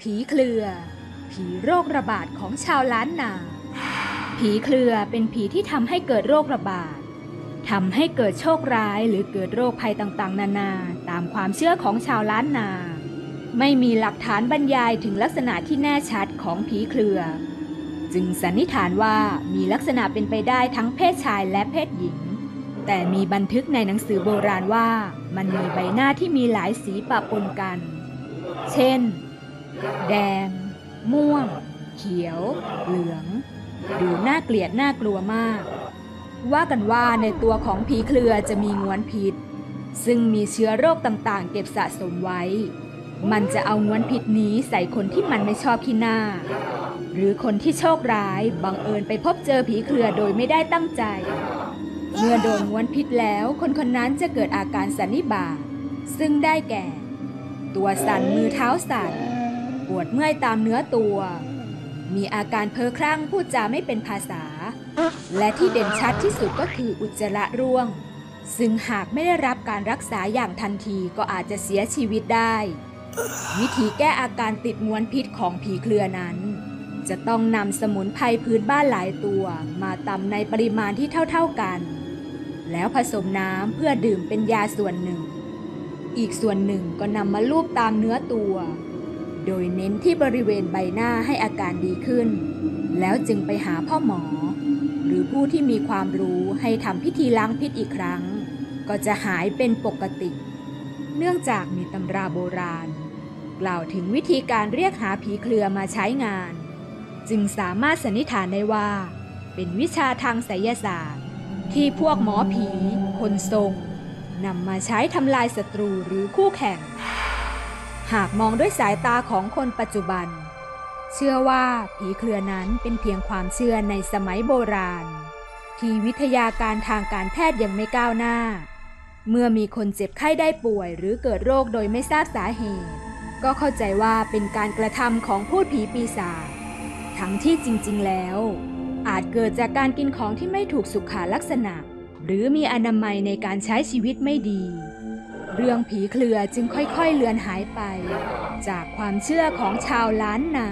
ผีเครือผีโรคระบาดของชาวล้านนาผีเครือเป็นผีที่ทำให้เกิดโรคระบาดทำให้เกิดโชคร้ายหรือเกิดโรคภัยต่างๆนานาตามความเชื่อของชาวล้านนาไม่มีหลักฐานบรรยายถึงลักษณะที่แน่ชัดของผีเครือจึงสันนิษฐานว่ามีลักษณะเป็นไปได้ทั้งเพศชายและเพศหญิงแต่มีบันทึกในหนังสือโบราณว่ามันมีใบหน้าที่มีหลายสีปะปนกันเช่นแดงม่วงเขียวเหลืองดูน่าเกลียดน่ากลัวมากว่ากันว่าในตัวของผีเครือจะมีง้วนพิษซึ่งมีเชื้อโรคต่างๆเก็บสะสมไว้มันจะเอาง้วนพิษนี้ใส่คนที่มันไม่ชอบขี้หน้าหรือคนที่โชคร้ายบังเอิญไปพบเจอผีเครือโดยไม่ได้ตั้งใจเมื่อโดนง้วนพิษแล้วคนคนนั้นจะเกิดอาการสันนิบาตซึ่งได้แก่ตัวสั่นมือเท้าสั่นปวดเมื่อยตามเนื้อตัวมีอาการเพ้อคลั่งพูดจาไม่เป็นภาษาและที่เด่นชัดที่สุดก็คืออุจจาระร่วงซึ่งหากไม่ได้รับการรักษาอย่างทันทีก็อาจจะเสียชีวิตได้วิธีแก้อาการติดง้วนพิษของผีเครือนั้นจะต้องนำสมุนไพรพื้นบ้านหลายตัวมาตำในปริมาณที่เท่าๆกันแล้วผสมน้ำเพื่อดื่มเป็นยาส่วนหนึ่งอีกส่วนหนึ่งก็นำมาลูบตามเนื้อตัวโดยเน้นที่บริเวณใบหน้าให้อาการดีขึ้นแล้วจึงไปหาพ่อหมอหรือผู้ที่มีความรู้ให้ทำพิธีล้างพิษอีกครั้งก็จะหายเป็นปกติเนื่องจากมีตำราโบราณกล่าวถึงวิธีการเรียกหาผีเครือมาใช้งานจึงสามารถสันนิษฐานได้ว่าเป็นวิชาทางไสยศาสตร์ที่พวกหมอผีคนทรงนำมาใช้ทำลายศัตรูหรือคู่แข่งหากมองด้วยสายตาของคนปัจจุบันเชื่อว่าผีเครือนั้นเป็นเพียงความเชื่อในสมัยโบราณที่วิทยาการทางการแพทย์ยังไม่ก้าวหน้าเมื่อมีคนเจ็บไข้ได้ป่วยหรือเกิดโรคโดยไม่ทราบสาเหตุก็เข้าใจว่าเป็นการกระทำของพูดผีปีศาจทั้งที่จริงๆแล้วอาจเกิดจากการกินของที่ไม่ถูกสุขลักษณะหรือมีอนามัยในการใช้ชีวิตไม่ดีเรื่องผีเครือจึงค่อยๆเลือนหายไปจากความเชื่อของชาวล้านนา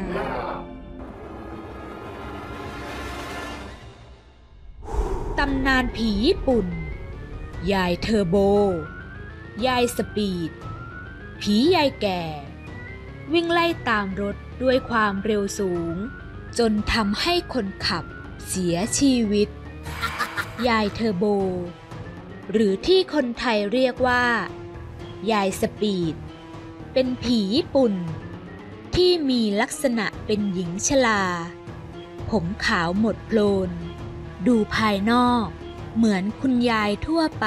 ตำนานผีญี่ปุ่นยายเทอร์โบยายสปีดผียายแก่วิ่งไล่ตามรถด้วยความเร็วสูงจนทำให้คนขับเสียชีวิตยายเทอร์โบหรือที่คนไทยเรียกว่ายายสปีดเป็นผีญี่ปุ่นที่มีลักษณะเป็นหญิงชราผมขาวหมดโพลนดูภายนอกเหมือนคุณยายทั่วไป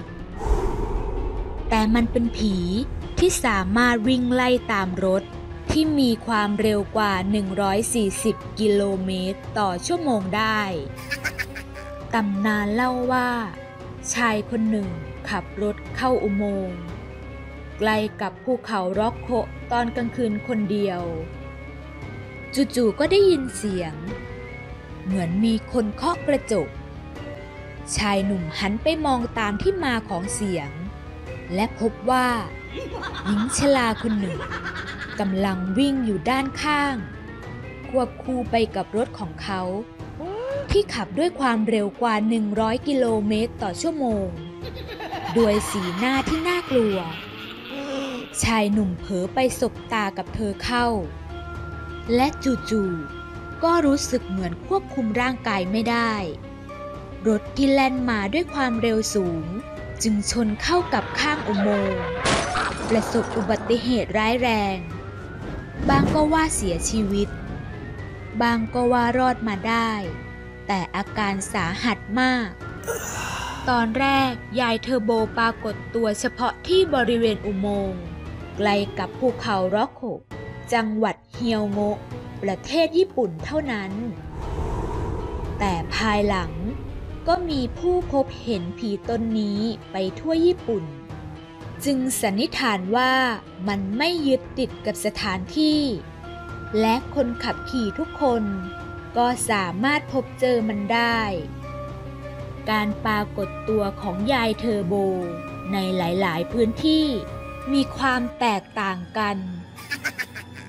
แต่มันเป็นผีที่สามารถวิ่งไล่ตามรถที่มีความเร็วกว่า140กิโลเมตรต่อชั่วโมงได้ตำนานเล่าว่าชายคนหนึ่งขับรถเข้าอุโมงค์ใกล้กับภูเขาร็อกโคตอนกลางคืนคนเดียวจู่ๆก็ได้ยินเสียงเหมือนมีคนเคาะกระจกชายหนุ่มหันไปมองตามที่มาของเสียงและพบว่าหญิงชราคนหนึ่งกำลังวิ่งอยู่ด้านข้างควบคู่ไปกับรถของเขาที่ขับด้วยความเร็วกว่า100กิโลเมตรต่อชั่วโมงด้วยสีหน้าที่น่ากลัวชายหนุ่มเผลอไปสบตากับเธอเข้าและจู่ๆก็รู้สึกเหมือนควบคุมร่างกายไม่ได้รถที่แล่นมาด้วยความเร็วสูงจึงชนเข้ากับข้างอุโมงค์ประสบอุบัติเหตุร้ายแรงบางก็ว่าเสียชีวิตบางก็ว่ารอดมาได้แต่อาการสาหัสมากตอนแรกยายเทอร์โบปรากฏตัวเฉพาะที่บริเวณอุโมงค์ใกล้กับภูเขาร็อกโคจังหวัดเฮียวโงะประเทศญี่ปุ่นเท่านั้นแต่ภายหลังก็มีผู้พบเห็นผีตนนี้ไปทั่วญี่ปุ่นจึงสันนิษฐานว่ามันไม่ยึดติดกับสถานที่และคนขับขี่ทุกคนก็สามารถพบเจอมันได้การปรากฏตัวของยายเทอร์โบในหลายๆพื้นที่มีความแตกต่างกัน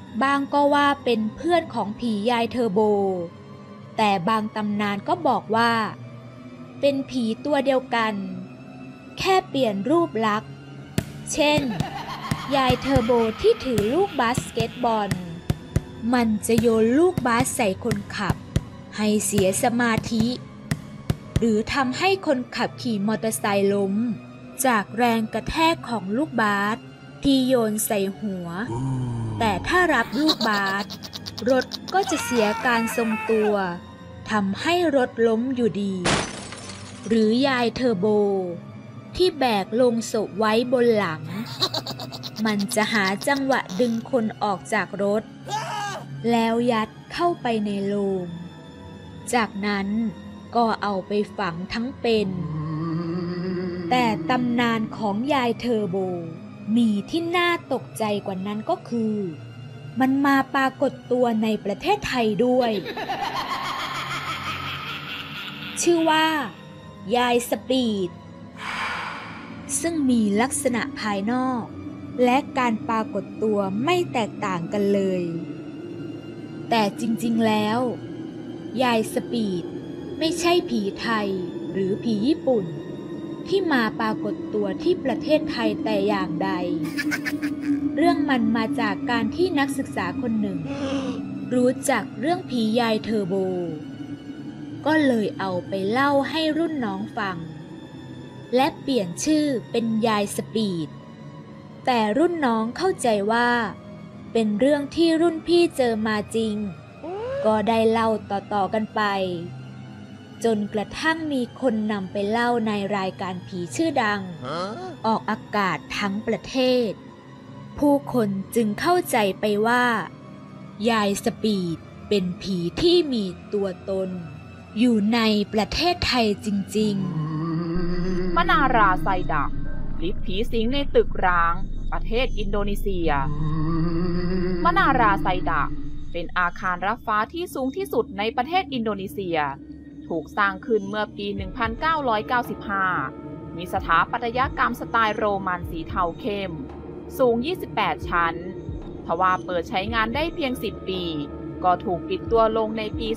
บางก็ว่าเป็นเพื่อนของผียายเทอร์โบแต่บางตำนานก็บอกว่าเป็นผีตัวเดียวกันแค่เปลี่ยนรูปลักษณ์เช่นยายเทอร์โบที่ถือลูกบาสเกตบอลมันจะโยนลูกบาสใส่คนขับให้เสียสมาธิหรือทำให้คนขับขี่มอเตอร์ไซค์ล้มจากแรงกระแทกของลูกบาสที่โยนใส่หัวแต่ถ้ารับลูกบาสรถก็จะเสียการทรงตัวทำให้รถล้มอยู่ดีหรือยายเทอร์โบที่แบกโลงศพไว้บนหลังมันจะหาจังหวะดึงคนออกจากรถแล้วยัดเข้าไปในโลงจากนั้นก็เอาไปฝังทั้งเป็นแต่ตำนานของยายเทอร์โบมีที่น่าตกใจกว่านั้นก็คือมันมาปรากฏตัวในประเทศไทยด้วยชื่อว่ายายสปีดซึ่งมีลักษณะภายนอกและการปรากฏตัวไม่แตกต่างกันเลยแต่จริงๆแล้วยายสปีดไม่ใช่ผีไทยหรือผีญี่ปุ่นที่มาปรากฏตัวที่ประเทศไทยแต่อย่างใดเรื่องมันมาจากการที่นักศึกษาคนหนึ่งรู้จักเรื่องผียายเทอร์โบก็เลยเอาไปเล่าให้รุ่นน้องฟังและเปลี่ยนชื่อเป็นยายสปีดแต่รุ่นน้องเข้าใจว่าเป็นเรื่องที่รุ่นพี่เจอมาจริงก็ได้เล่าต่อๆกันไปจนกระทั่งมีคนนำไปเล่าในรายการผีชื่อดังออกอากาศทั้งประเทศผู้คนจึงเข้าใจไปว่ายายสปีดเป็นผีที่มีตัวตนอยู่ในประเทศไทยจริงๆมนาราไซดะลิฟต์ผีสิงในตึกร้างประเทศอินโดนีเซียมนาราไซดะเป็นอาคารระฟ้าที่สูงที่สุดในประเทศอินโดนีเซียถูกสร้างขึ้นเมื่อปี 1995 มีสถาปัตยกรรมสไตล์โรมันสีเทาเข้มสูง 28 ชั้นทว่าเปิดใช้งานได้เพียง 10 ปีก็ถูกปิดตัวลงในปี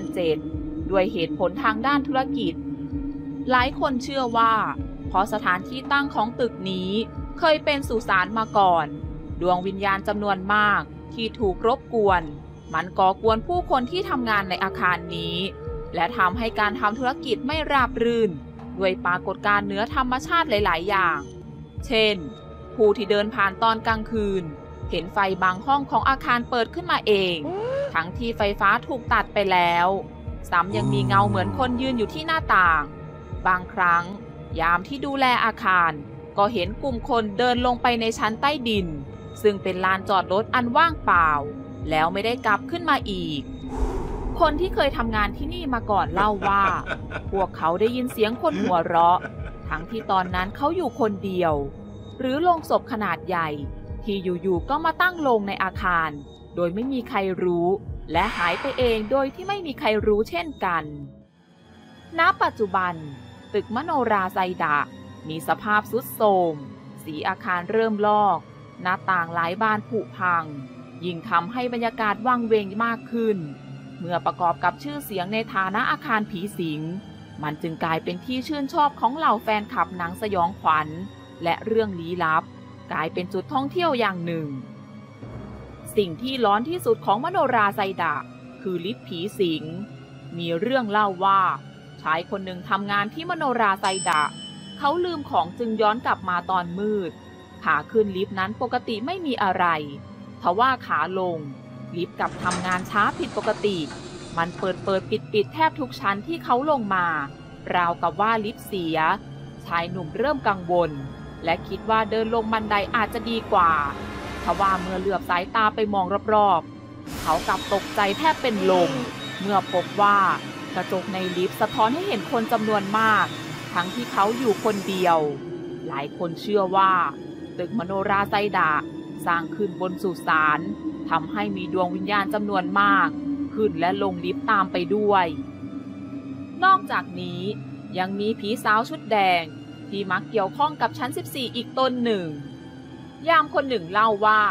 2007 ด้วยเหตุผลทางด้านธุรกิจหลายคนเชื่อว่าเพราะสถานที่ตั้งของตึกนี้เคยเป็นสุสานมาก่อนดวงวิญญาณจำนวนมากที่ถูกรบกวนมันก่อกวนผู้คนที่ทำงานในอาคารนี้และทำให้การทำธุรกิจไม่ราบรื่นด้วยปรากฏการณ์เหนือธรรมชาติหลายๆอย่างเช่นผู้ที่เดินผ่านตอนกลางคืนเห็นไฟบางห้องของอาคารเปิดขึ้นมาเองทั้งที่ไฟฟ้าถูกตัดไปแล้วซ้ำยังมีเงาเหมือนคนยืนอยู่ที่หน้าต่างบางครั้งยามที่ดูแลอาคารก็เห็นกลุ่มคนเดินลงไปในชั้นใต้ดินซึ่งเป็นลานจอดรถอันว่างเปล่าแล้วไม่ได้กลับขึ้นมาอีกคนที่เคยทำงานที่นี่มาก่อนเล่าว่าพวกเขาได้ยินเสียงคนหัวเราะทั้งที่ตอนนั้นเขาอยู่คนเดียวหรือโลงศพขนาดใหญ่ที่อยู่ๆก็มาตั้งลงในอาคารโดยไม่มีใครรู้และหายไปเองโดยที่ไม่มีใครรู้เช่นกันณปัจจุบันตึกมโนราไซดะมีสภาพทรุดโทรมสีอาคารเริ่มลอกหน้าต่างหลายบานผุพังยิ่งทำให้บรรยากาศวังเวงมากขึ้นเมื่อประกอบกับชื่อเสียงในฐานะอาคารผีสิงมันจึงกลายเป็นที่ชื่นชอบของเหล่าแฟนคลับหนังสยองขวัญและเรื่องลี้ลับกลายเป็นจุดท่องเที่ยวอย่างหนึ่งสิ่งที่ร้อนที่สุดของมโนราไซดะคือลิฟต์ผีสิงมีเรื่องเล่าว่าชายคนหนึ่งทำงานที่มโนราไซดะเขาลืมของจึงย้อนกลับมาตอนมืดขาขึ้นลิฟต์นั้นปกติไม่มีอะไรทว่าขาลงลิฟต์กลับทำงานช้าผิดปกติมันเปิดปิดแทบทุกชั้นที่เขาลงมาราวกับว่าลิฟต์เสียชายหนุ่มเริ่มกังวลและคิดว่าเดินลงบันไดอาจจะดีกว่าทว่าเมื่อเหลือบสายตาไปมองรอบๆเขากลับตกใจแทบเป็นลมเมื่อพบว่ากระจกในลิฟต์สะท้อนให้เห็นคนจำนวนมากทั้งที่เขาอยู่คนเดียวหลายคนเชื่อว่าตึกมโนราไซดะสร้างขึ้นบนสุสานทำให้มีดวงวิญญาณจำนวนมากขึ้นและลงลิฟต์ตามไปด้วยนอกจากนี้ยังมีผีสาวชุดแดงที่มักเกี่ยวข้องกับชั้น14อีกตนหนึ่งยามคนหนึ่งเล่าว่าเข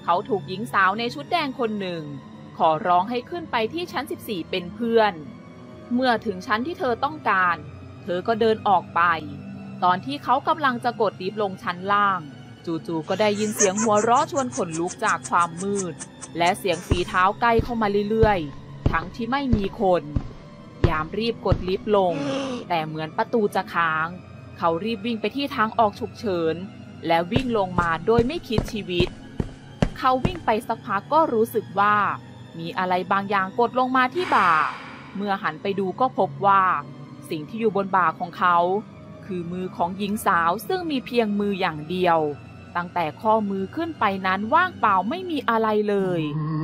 เขาถูกหญิงสาวในชุดแดงคนหนึ่งขอร้องให้ขึ้นไปที่ชั้น14เป็นเพื่อนเมื่อถึงชั้นที่เธอต้องการเธอก็เดินออกไปตอนที่เขากำลังจะกดลิฟต์ลงชั้นล่างจู่ๆก็ได้ยินเสียงหัวเราะชวนขนลุกจากความมืดและเสียงฝีเท้าใกล้เข้ามาเรื่อยๆทั้งที่ไม่มีคนยามรีบกดลิฟต์ลงแต่เหมือนประตูจะค้างเขารีบวิ่งไปที่ทางออกฉุกเฉินและวิ่งลงมาโดยไม่คิดชีวิตเขาวิ่งไปสักพักก็รู้สึกว่ามีอะไรบางอย่างกดลงมาที่บ่าเมื่อหันไปดูก็พบว่าสิ่งที่อยู่บนบ่าของเขาคือมือของหญิงสาวซึ่งมีเพียงมืออย่างเดียวตั้งแต่ข้อมือขึ้นไปนั้นว่างเปล่าไม่มีอะไรเลย